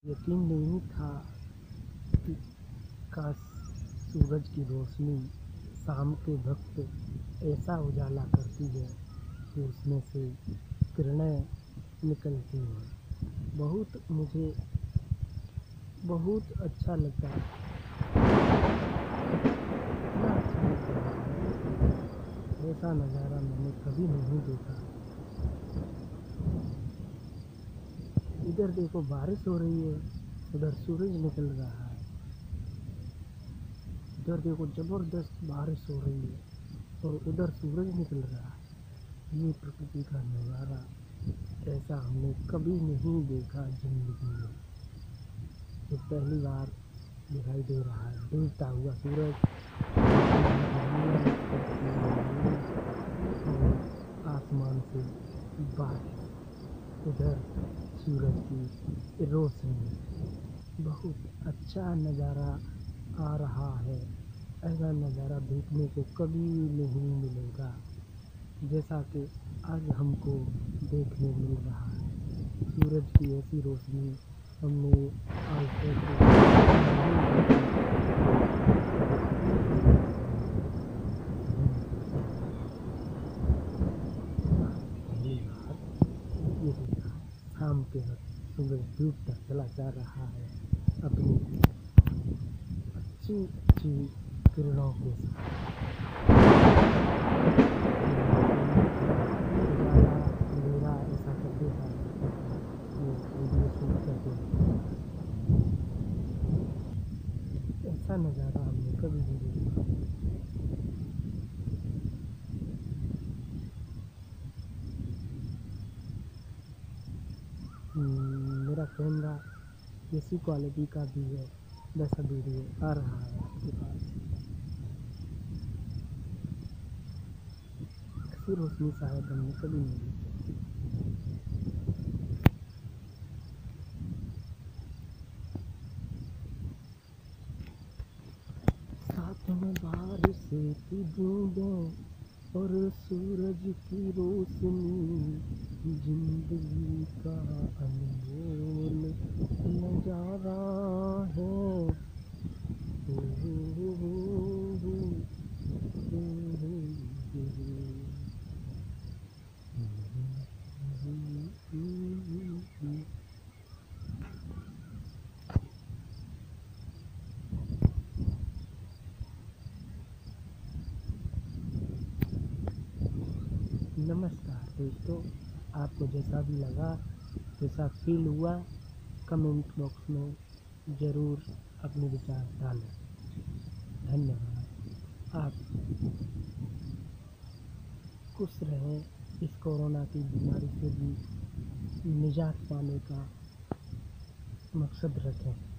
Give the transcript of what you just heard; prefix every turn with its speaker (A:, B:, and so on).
A: यकीन नहीं था कि काश सूरज की रोशनी शाम के वक्त ऐसा उजाला करती है कि उसमें से किरणें निकलती हैं। मुझे बहुत अच्छा लगता है। इतना अच्छा लगता है, ऐसा नज़ारा मैंने कभी नहीं देखा। इधर देखो बारिश हो रही है, उधर सूरज निकल रहा है। इधर देखो ज़बरदस्त बारिश हो रही है और उधर सूरज निकल रहा है। ये प्रकृति का नज़ारा ऐसा हमने कभी नहीं देखा जिंदगी में। ये पहली बार दिखाई दे रहा है डूबता हुआ सूरज और आसमान से बारिश, उधर सूरज की रोशनी। बहुत अच्छा नज़ारा आ रहा है। ऐसा नज़ारा देखने को कभी नहीं मिलेगा जैसा कि आज हमको देखने मिल रहा है। सूरज की ऐसी रोशनी हमने आज तक नहीं पहली बार ये देखा। शाम के वक्त सूरज डूबता चला जा रहा है अपनी अच्छी अच्छी किरणों के साथ। उजाला अंधेरा ऐसा कर देता है वो वीडियो शूट करके। ऐसा नज़ारा हमने कभी नहीं देखा। मेरा कैमरा इसी क्वालिटी का भी है, वैसा वीडियो आ रहा है आपके पास। ऐसी रोशनी शायद हमने कभी नहीं देखी। साथ में बारिश की बूंदें और सूरज की रोशनी, जिंदगी का अनमोल नजारा है। ओ, ओ, ओ, ओ, नमस्कार दोस्तों, आपको जैसा भी लगा, जैसा फील हुआ, कमेंट बॉक्स में ज़रूर अपने विचार डालें। धन्यवाद। आप खुश रहें, इस कोरोना की बीमारी से भी निजात पाने का मकसद रखें।